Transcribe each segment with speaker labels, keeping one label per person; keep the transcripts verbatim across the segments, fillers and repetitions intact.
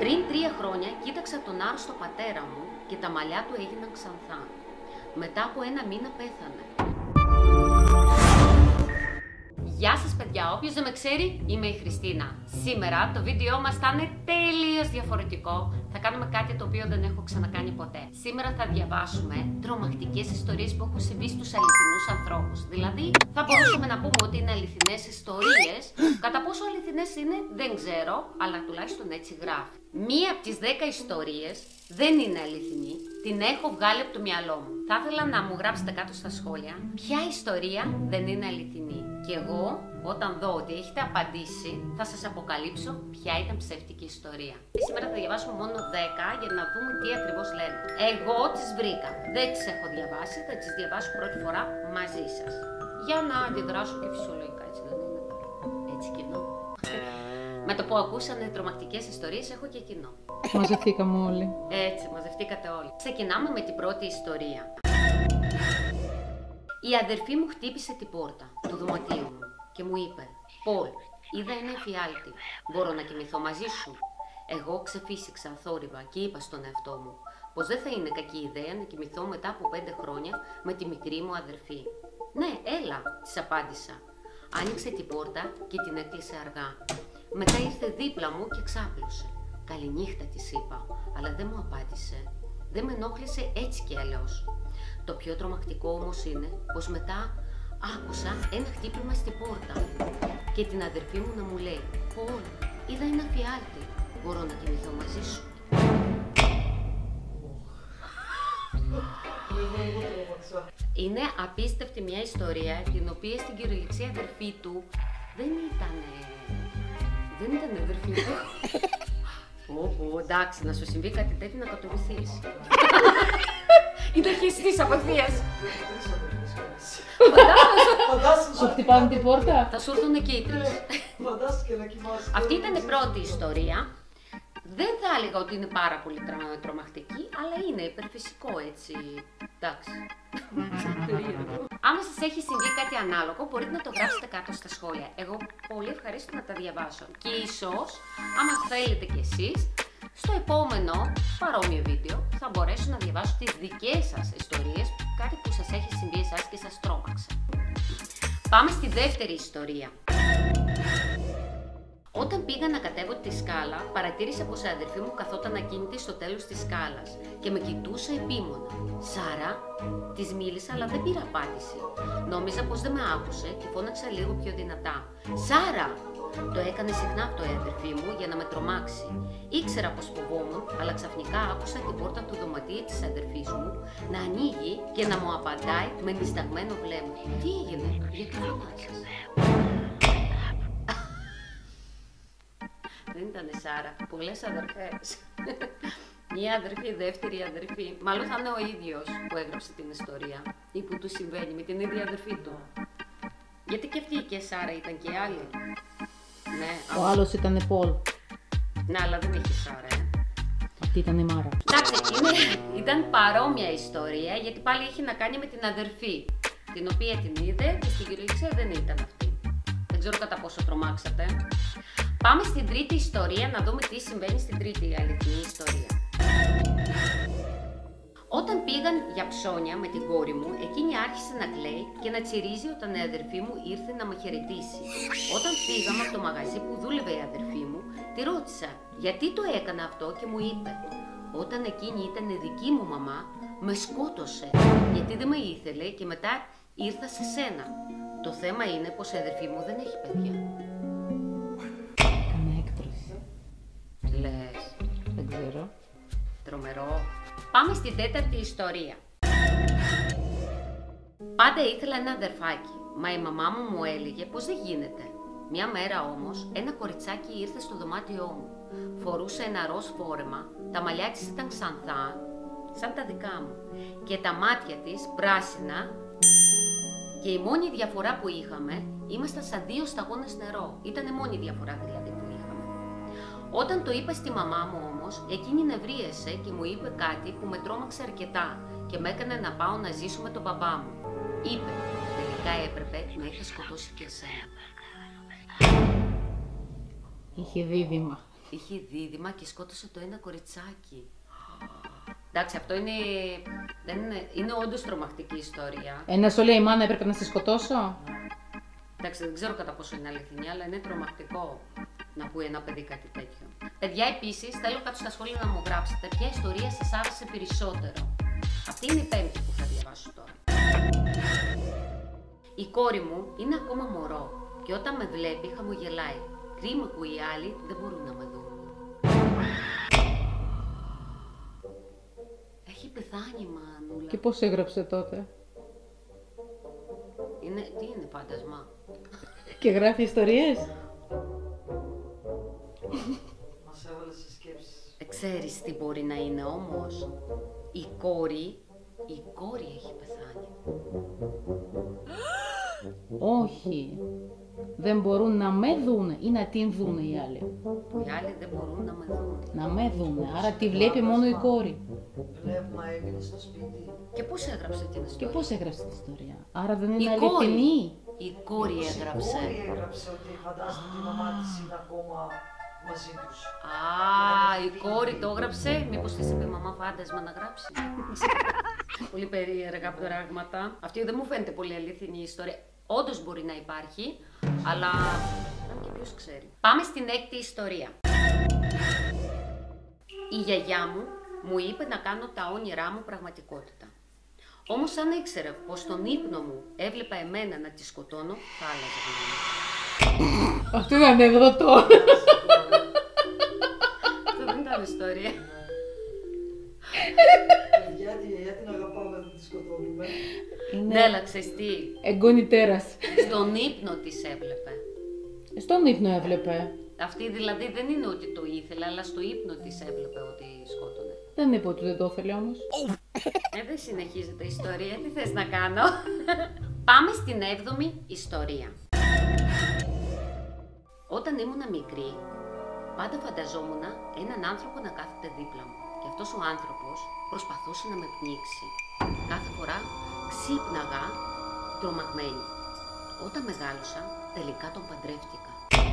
Speaker 1: Πριν τρία χρόνια κοίταξα τον άρρωστο πατέρα μου και τα μαλλιά του έγιναν ξανθά. Μετά από ένα μήνα πέθανε. Γεια σας παιδιά, όποιος δεν με ξέρει, είμαι η Χριστίνα. Σήμερα το βίντεο μας θα είναι τελείως διαφορετικό. Θα κάνουμε κάτι το οποίο δεν έχω ξανακάνει ποτέ. Σήμερα θα διαβάσουμε τρομακτικές ιστορίες που έχουν συμβεί στους αληθινούς ανθρώπους. Δηλαδή, θα μπορούσαμε να πούμε ότι είναι αληθινές ιστορίες. Κατά πόσο αληθινές είναι, δεν ξέρω, αλλά τουλάχιστον έτσι γράφει. Μία από τις δέκα ιστορίες δεν είναι αληθινή. Την έχω βγάλει από το μυαλό μου. Θα ήθελα να μου γράψετε κάτω στα σχόλια ποια ιστορία δεν είναι αληθινή. Και εγώ, όταν δω ότι έχετε απαντήσει, θα σας αποκαλύψω ποια ήταν ψεύτικη ιστορία. Σήμερα θα διαβάσουμε μόνο δέκα για να δούμε τι ακριβώς λένε. Εγώ τις βρήκα. Δεν τις έχω διαβάσει, θα τις διαβάσω πρώτη φορά μαζί σας. Για να αντιδράσω και φυσιολογικά, έτσι δεν είναι? Έτσι κοινό. Με το που ακούσανε τρομακτικές ιστορίες, έχω και κοινό.
Speaker 2: Μαζευτήκαμε όλοι.
Speaker 1: Έτσι, μαζευτήκατε όλοι. Ξεκινάμε με την πρώτη ιστορία. Η αδερφή μου χτύπησε την πόρτα του δωματίου μου και μου είπε: «Πολ, είδα ένα εφιάλτη. Μπορώ να κοιμηθώ μαζί σου?» Εγώ ξεφύσηξα θόρυβα και είπα στον εαυτό μου πως δεν θα είναι κακή ιδέα να κοιμηθώ μετά από πέντε χρόνια με τη μικρή μου αδερφή. «Ναι, έλα», της απάντησα. Άνοιξε την πόρτα και την έκλεισε αργά. Μετά ήρθε δίπλα μου και ξάπλωσε. «Καληνύχτα», της είπα, αλλά δεν μου απάντησε. Δεν με ενόχλησε έτσι κι αλλιώς. Το πιο τρομακτικό όμως είναι πως μετά άκουσα ένα χτύπημα στην πόρτα και την αδερφή μου να μου λέει: «Πολ, είδα ένα φιάλτη. Μπορώ να κοιμηθώ μαζί σου?» Είναι απίστευτη μια ιστορία την οποία στην κυριολεξία αδερφή του δεν ήταν. Δεν ήταν αδερφή του. Ωπω, εντάξει, να σου συμβεί κάτι τέτοιο να κατοβηθείς. Είναι χεστής απευθείας.
Speaker 2: Σου χτυπάνε την πόρτα.
Speaker 1: Θα σου έρθουν και οι τρεις. Αυτή ήταν η πρώτη ιστορία. Δεν θα έλεγα ότι είναι πάρα πολύ τρομακτική, αλλά είναι υπερφυσικό έτσι. Εντάξει. Άμα σας έχει συμβεί κάτι ανάλογο, μπορείτε να το γράψετε κάτω στα σχόλια. Εγώ πολύ ευχαρίστω να τα διαβάσω. Και ίσως, άμα θέλετε κι εσείς, στο επόμενο παρόμοιο βίντεο θα μπορέσω να διαβάσω τις δικές σας ιστορίες, κάτι που σας έχει συμβεί εσάς και σας τρόμαξε. Πάμε στη δεύτερη ιστορία. Όταν πήγα να κατέβω τη σκάλα, παρατήρησα πως η αδερφή μου καθόταν ακίνητη στο τέλος της σκάλας και με κοιτούσε επίμονα. «Σάρα», της μίλησα, αλλά δεν πήρα απάντηση. Νόμιζα πως δεν με άκουσε και φώναξα λίγο πιο δυνατά: «Σάρα!» Το έκανε συχνά αυτό η αδερφή μου για να με τρομάξει. Ήξερα πως φοβόμουν, αλλά ξαφνικά άκουσα την πόρτα του δωματίου της αδερφής μου να ανοίγει και να μου απαντάει με νησταγμένο βλέμμα. «Τι έγινε, γιατί φωνάζεις?» Δεν ήτανε Σάρα, πολλές αδερφές. Μία αδερφή, δεύτερη αδερφή. Μάλλον θα είναι ο ίδιος που έγραψε την ιστορία ή που του συμβαίνει με την ίδια αδερφή του. Γιατί και αυτή και Σάρα ήταν και άλλη. Ναι,
Speaker 2: ο άλλος ήταν Πολ.
Speaker 1: Ναι, αλλά δεν είχε Σάρα, ε.
Speaker 2: Αυτή ήταν η Μάρα.
Speaker 1: Εντάξει, είναι, ήταν παρόμοια ιστορία γιατί πάλι είχε να κάνει με την αδερφή, την οποία την είδε και στην κυριολεξία δεν ήταν αυτή. Δεν ξέρω κατά πόσο τρομάξατε. Πάμε στην τρίτη ιστορία να δούμε τι συμβαίνει στην τρίτη αληθινή ιστορία. Όταν πήγαν για ψώνια με την κόρη μου, εκείνη άρχισε να κλαίει και να τσιρίζει όταν η αδερφή μου ήρθε να με χαιρετήσει. Όταν πήγαμε από το μαγαζί που δούλευε η αδερφή μου, τη ρώτησα γιατί το έκανα αυτό και μου είπε: «Όταν εκείνη ήταν δική μου μαμά, με σκότωσε γιατί δεν με ήθελε και μετά ήρθα σε σένα. Το θέμα είναι πως η αδερφή μου δεν έχει παιδιά». Λες.
Speaker 2: Δεν ξέρω.
Speaker 1: Τρομερό. Πάμε στην τέταρτη ιστορία. Πάντα ήθελα ένα αδερφάκι, μα η μαμά μου μου έλεγε πως δεν γίνεται. Μια μέρα όμως, ένα κοριτσάκι ήρθε στο δωμάτιό μου. Φορούσε ένα ροζ φόρεμα, τα μαλλιά της ήταν ξανθά, σαν τα δικά μου, και τα μάτια της πράσινα, και η μόνη διαφορά που είχαμε, ήμασταν σαν δύο σταγόνες νερό. Ήταν η μόνη διαφορά δηλαδή που είχαμε. Όταν το είπα στη μαμά μου όμως, εκείνη νευρίασε και μου είπε κάτι που με τρόμαξε αρκετά και με έκανε να πάω να ζήσω με τον μπαμπά μου. Είπε: «Τελικά έπρεπε να είχε σκοτώσει και εσένα».
Speaker 2: Είχε δίδυμα.
Speaker 1: είχε δίδυμα και σκότωσε το ένα κοριτσάκι. Εντάξει, αυτό είναι, δεν είναι, είναι όντως τρομακτική ιστορία.
Speaker 2: Ε, να σου λέει η μάνα έπρεπε να σε σκοτώσω.
Speaker 1: Εντάξει, δεν ξέρω κατά πόσο είναι αληθινή, αλλά είναι τρομακτικό να πει ένα παιδί κάτι τέτοιο. Παιδιά, επίσης, θέλω κάτω στα σχόλια να μου γράψετε ποια ιστορία σας άρεσε περισσότερο. Αυτή είναι η πέμπτη που θα διαβάσω τώρα. Η κόρη μου είναι ακόμα μωρό και όταν με βλέπει χαμογελάει. Κρίμα που οι άλλοι δεν μπορούν να με δουν. Έχει πεθάνει, μανούλα.
Speaker 2: Και πώς έγραψε τότε.
Speaker 1: Είναι, τι είναι, φάντασμα.
Speaker 2: Και γράφει ιστορίες.
Speaker 3: Μας έβαλε σε σκέψεις.
Speaker 1: Ε, ξέρεις τι μπορεί να είναι όμως. Η κόρη, η κόρη έχει πεθάνει.
Speaker 2: Όχι. Δεν μπορούν να με δούνε ή να την δούνε οι άλλοι.
Speaker 1: Οι άλλοι δεν μπορούν να με δουν.
Speaker 2: Να με δούνε. Άρα τη βλέπει μόνο η κόρη.
Speaker 3: Πνεύμα έμεινε στο σπίτι.
Speaker 1: Και πώς έγραψε την
Speaker 2: Και
Speaker 1: ιστορία.
Speaker 2: πώς έγραψε την ιστορία. Άρα δεν
Speaker 1: Η
Speaker 2: είναι
Speaker 1: κόρη.
Speaker 2: αληθινή.
Speaker 1: Η κόρη
Speaker 3: Η
Speaker 1: έγραψε.
Speaker 3: κόρη έγραψε ότι φαντάζεται ότι η μαμά της είναι ακόμα μαζί τους.
Speaker 1: Α, η κόρη το έγραψε. Μήπως της είπε η μαμά φάντασμα να γράψει. Πολύ περίεργα πράγματα. Αυτή δεν μου φαίνεται πολύ αληθινή η ιστορία. Όντως μπορεί να υπάρχει, αλλά αν και ποιος ξέρει. Πάμε στην έκτη ιστορία. Η γιαγιά μου μου είπε να κάνω τα όνειρά μου πραγματικότητα. Όμως αν ήξερε πως στον ύπνο μου έβλεπα εμένα να τη σκοτώνω, θα άλλαζε γνώμη.
Speaker 2: Αυτό είναι ανέκδοτο.
Speaker 1: Αυτό δεν ήταν ιστορία.
Speaker 3: Γιατί, γιατί την αγαπάμε να τη σκοτώνουμε.
Speaker 1: Ναι, αλλά ξέρεις τι,
Speaker 2: Εγγόνη τέρας.
Speaker 1: στον ύπνο της έβλεπε.
Speaker 2: Στον ύπνο έβλεπε.
Speaker 1: Αυτή δηλαδή δεν είναι ότι το ήθελε, αλλά στο ύπνο της έβλεπε ότι σκότωνε.
Speaker 2: Δεν είπε ότι δεν το ήθελε όμως.
Speaker 1: Ε, δεν συνεχίζεται η ιστορία, τι θες να κάνω. Πάμε στην έβδομη ιστορία. Όταν ήμουνα μικρή, πάντα φανταζόμουν έναν άνθρωπο να κάθεται δίπλα μου. Και αυτός ο άνθρωπος προσπαθούσε να με πνίξει. Κάθε φορά ξύπναγα τρομαγμένη. Όταν μεγάλωσα, τελικά τον παντρεύτηκα.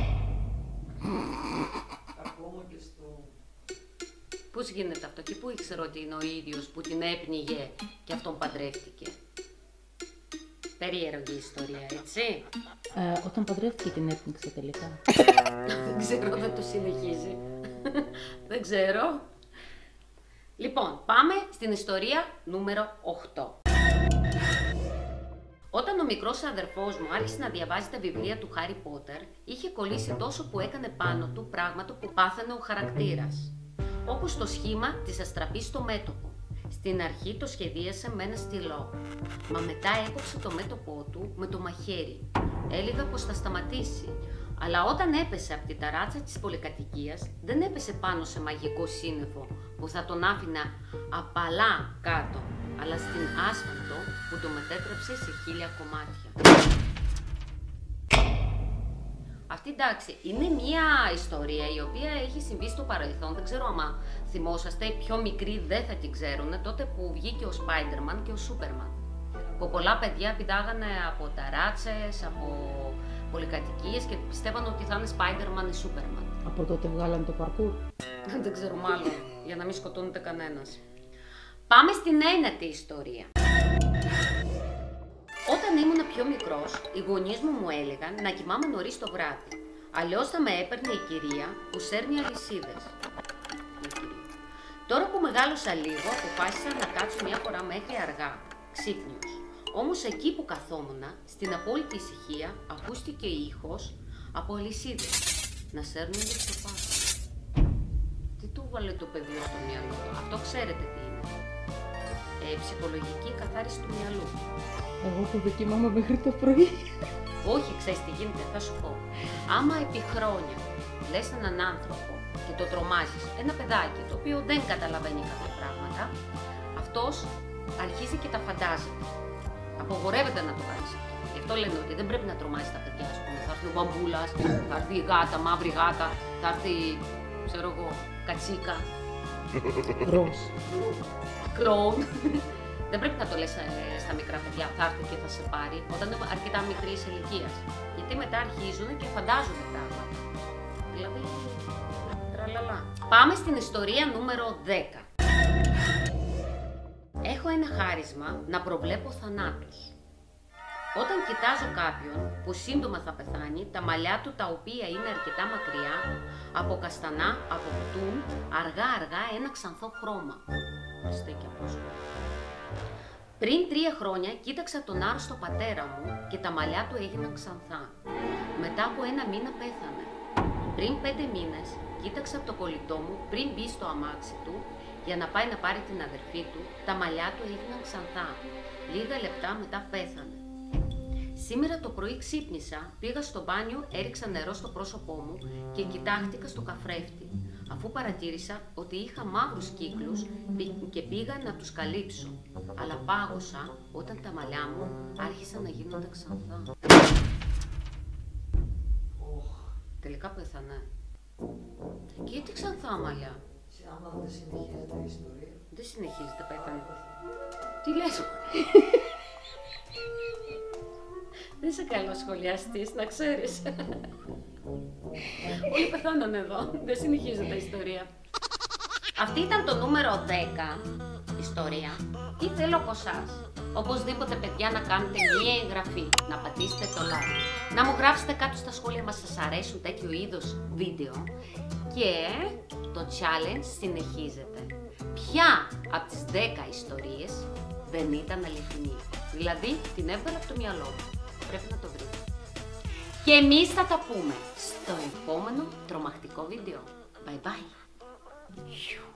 Speaker 3: Ακόμα και στο...
Speaker 1: Πώς γίνεται αυτό και πού ήξερε ότι είναι ο ίδιος που την έπνιγε και αυτόν παντρεύτηκε. Περίεργη ιστορία, έτσι.
Speaker 2: Ε, όταν παντρεύτηκε την έπνιξε τελικά.
Speaker 1: Δεν ξέρω, δεν το συνεχίζει. Δεν ξέρω. Λοιπόν, πάμε στην ιστορία νούμερο οκτώ. Όταν ο μικρός αδερφός μου άρχισε να διαβάζει τα βιβλία του Χάρι Πότερ, είχε κολλήσει τόσο που έκανε πάνω του πράγματα που πάθαινε ο χαρακτήρας. Όπως το σχήμα της αστραπής στο μέτωπο. Στην αρχή το σχεδίασε με ένα στυλό, μα μετά έκοψε το μέτωπό του με το μαχαίρι. Έλεγα πως θα σταματήσει, αλλά όταν έπεσε από την ταράτσα της πολυκατοικίας, δεν έπεσε πάνω σε μαγικό σύννεφο που θα τον άφηνα απαλά κάτω, αλλά στην άσφαλτο που το μετέτρεψε σε χίλια κομμάτια. Αυτή, εντάξει, είναι μια ιστορία η οποία έχει συμβεί στο παρελθόν. Δεν ξέρω άμα θυμόσαστε, οι πιο μικροί δεν θα την ξέρουν, τότε που βγήκε ο Spider-Man και ο Superman. Που πολλά παιδιά πηδάγανε από ταράτσες, από πολυκατοικίες και πιστεύαν ότι θα είναι Spider-Man ή Superman.
Speaker 2: Από τότε βγάλανε το παρκούρ.
Speaker 1: Δεν ξέρω μάλλον, για να μην σκοτώνεται κανένας. Πάμε στην ένατη ιστορία. Όταν ήμουν πιο μικρός, οι γονείς μου μου έλεγαν να κοιμάμαι νωρίς το βράδυ. Αλλιώς θα με έπαιρνε η κυρία που σέρνει αλυσίδες. Τώρα που μεγάλωσα λίγο, αποφάσισα να κάτσω μια φορά μέχρι αργά, ξύπνιος. Όμως εκεί που καθόμουν, στην απόλυτη ησυχία, ακούστηκε ήχος από αλυσίδες να σέρνονται στο πάτο. Τι του βάλε το παιδί στο μυαλό του, αυτό ξέρετε τι είναι. Ε, ψυχολογική καθάριση του μυαλού.
Speaker 2: Εγώ που δοκιμάμαι μέχρι το πρωί.
Speaker 1: Όχι, ξέρεις τι γίνεται, θα σου πω. Άμα επί χρόνια λες έναν άνθρωπο και το τρομάζεις, ένα παιδάκι το οποίο δεν καταλαβαίνει κάποια πράγματα, αυτός αρχίζει και τα φαντάζεται. Απογορεύεται να το κάνεις αυτό. Γι' αυτό λένε ότι δεν πρέπει να τρομάζεις τα παιδιά, ας πούμε. Θα έρθει ο μπαμπούλας, θα έρθει η γάτα, μαύρη γάτα, θα έρθει, ξέρω εγώ, κατσίκα.
Speaker 2: Ροζ.
Speaker 1: Κλόουν. Δεν πρέπει να το λες ε, στα μικρά παιδιά, θα έρθει και θα σε πάρει, όταν είναι αρκετά μικρή ηλικία. Γιατί μετά αρχίζουν και φαντάζονται πράγματα. Δηλαδή, τραλά Πάμε στην ιστορία νούμερο δέκα. Έχω ένα χάρισμα να προβλέπω θανάτους. Όταν κοιτάζω κάποιον που σύντομα θα πεθάνει, τα μαλλιά του, τα οποία είναι αρκετά μακριά, από καστανά αποκτούν αργά-αργά ένα ξανθό χρώμα. Πριν τρία χρόνια κοίταξα τον άρρωστο πατέρα μου και τα μαλλιά του έγιναν ξανθά. Μετά από ένα μήνα πέθανε. Πριν πέντε μήνες κοίταξα από το κολλητό μου πριν μπει στο αμάξι του για να πάει να πάρει την αδερφή του, τα μαλλιά του έγιναν ξανθά. Λίγα λεπτά μετά πέθανε. Σήμερα το πρωί ξύπνησα, πήγα στο μπάνιο, έριξα νερό στο πρόσωπό μου και κοιτάχτηκα στο καθρέφτη, αφού παρατήρησα ότι είχα μαύρους κύκλους και πήγα να τους καλύψω, αλλά πάγωσα όταν τα μαλλιά μου άρχισαν να γίνονται ξανθά. Τελικά πέθανε. Και τι ξανθά μαλλιά.
Speaker 3: Άμα δεν συνεχίζεται η ιστορία.
Speaker 1: Δεν συνεχίζεται, πέθανε. Τι λες. Δεν είσαι καλός σχολιαστής, να ξέρεις. Όλοι πεθάνανε εδώ, δεν συνεχίζεται η ιστορία. Αυτή ήταν το νούμερο δέκα ιστορία. Τι θέλω από εσάς. Οπωσδήποτε, παιδιά, να κάνετε μία εγγραφή, να πατήσετε το like, να μου γράψετε κάτω στα σχόλια μας σας αρέσουν τέτοιο είδος βίντεο και το challenge συνεχίζεται. Ποια από τις δέκα ιστορίες δεν ήταν αληθινή? Δηλαδή την έβγαλα από το μυαλό μου. Πρέπει να το βρείτε. Και εμείς θα τα πούμε στο επόμενο τρομακτικό βίντεο. Bye bye.